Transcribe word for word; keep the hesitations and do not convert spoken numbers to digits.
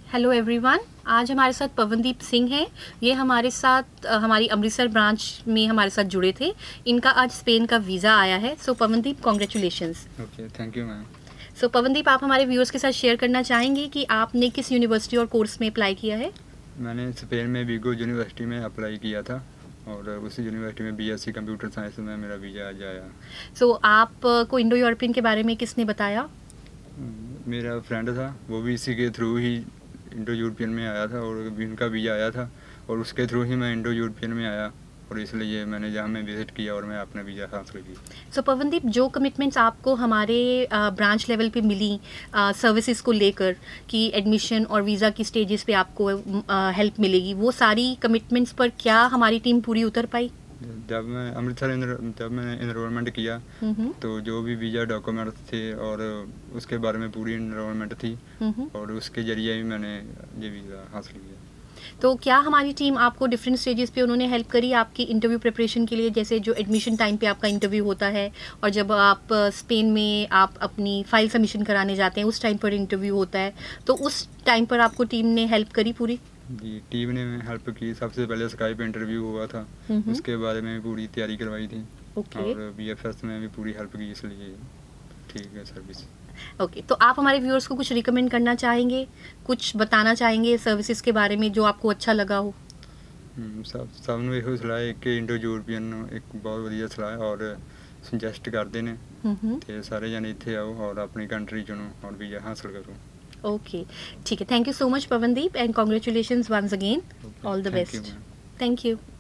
Hello everyone, आज हमारे साथ पवनदीप सिंह हैं। ये हमारे साथ हमारी अमृतसर ब्रांच में हमारे साथ जुड़े थे। इनका आज स्पेन का वीज़ा आया है। So Pavandeep, congratulations. Okay, thank you ma'am. So Pavandeep, आप हमारे व्यूअर्स के साथ शेयर करना चाहेंगे कि आपने किस यूनिवर्सिटी और कोर्स में अप्लाई किया है? मैंने स्पेन में विगो यूनिवर्सिटी में अप्लाई किया था और उसी यूनिवर्सिटी में बीएससी कंप्यूटर साइंस में मेरा वीज़ा आज आया। सो so, आपको इंडो यूरोपियन के बारे में किसने बताया? मेरा फ्रेंड था, वो भी इसी के थ्रू ही इंडो यूरोपियन में आया था और उनका वीज़ा आया था और उसके थ्रू ही मैं इंडो यूरोपियन में आया और इसलिए मैंने जहाँ में विज़िट किया और मैं अपना वीज़ा हासिल किया। सो so, पवनदीप, जो कमिटमेंट्स आपको हमारे ब्रांच लेवल पे मिली सर्विसेज को लेकर कि एडमिशन और वीज़ा की स्टेजेस पे आपको हेल्प मिलेगी, वो सारी कमिटमेंट्स पर क्या हमारी टीम पूरी उतर पाई? जब मैं अमृतसर जब मैंने इनरोलमेंट किया तो जो भी वीज़ा डॉक्यूमेंट्स थे और उसके बारे में पूरी इनरोलमेंट थी और उसके ज़रिए ही मैंने ये वीज़ा हासिल किया। तो क्या हमारी टीम आपको डिफरेंट स्टेजेस पे उन्होंने हेल्प करी आपकी इंटरव्यू प्रिपरेशन के लिए? जैसे जो एडमिशन टाइम पे आपका इंटरव्यू होता है और जब आप स्पेन में आप अपनी फाइल सबमिशन कराने जाते हैं उस टाइम पर इंटरव्यू होता है, तो उस टाइम पर आपको टीम ने हेल्प करी पूरी? जी, टीम ने हेल्प की। सबसे पहले स्काइप इंटरव्यू हुआ था, उसके बारे में पूरी तैयारी करवाई थी। okay. और बीएफएस में भी पूरी हेल्प की, इसलिए ठीक है सर्विस। ओके okay, तो आप हमारे व्यूअर्स को कुछ रिकमेंड करना चाहेंगे, कुछ बताना चाहेंगे सर्विसेज के बारे में जो आपको अच्छा लगा हो? सब सब ਨੂੰ ਇਹੋ ਸਲਾਹ ਹੈ ਕਿ ਇੰਡੋ ਯੂਰਪੀਅਨ ਇੱਕ ਬਹੁਤ ਵਧੀਆ ਸਲਾਹ ਹੈ ਔਰ ਸੁਜੈਸਟ ਕਰਦੇ ਨੇ ਤੇ ਸਾਰੇ ਜਣੇ ਇੱਥੇ ਆਓ ਔਰ ਆਪਣੀ ਕੰਟਰੀ ਚੁਣੋ ਔਰ ਵੀਜ਼ਾ ਹਾਸਲ ਕਰੋ। ओके, ठीक है। Thank you so much Pavandeep and congratulations once again. All the best. Thank you.